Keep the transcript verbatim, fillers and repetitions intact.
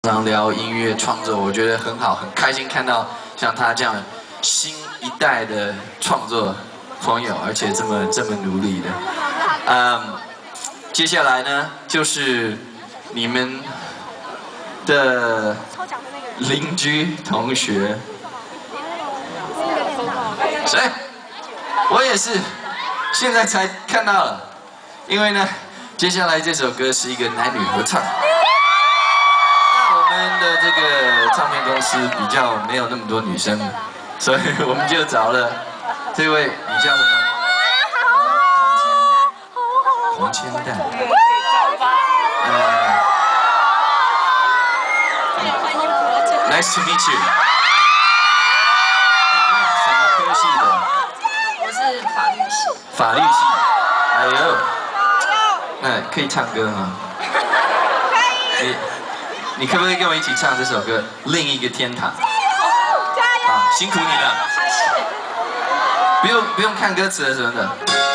常聊音乐创作，我觉得很好，很开心看到像他这样新一代的创作朋友，而且这么这么努力的。嗯，接下来呢就是你们的邻居同学，谁？我也是，现在才看到了，因为呢，接下来这首歌是一个男女合唱。 我们的这个唱片公司比较没有那么多女生，所以我们就找了这位，你叫什么？黄千蛋。呃 ，Nice to meet you。你念什么科系的？ 我是法律系。 法律系。哎呦，那可以唱歌吗？你。 你可不可以跟我一起唱这首歌《另一个天堂》？加油！好，辛苦你了。不用不用看歌词了什么的。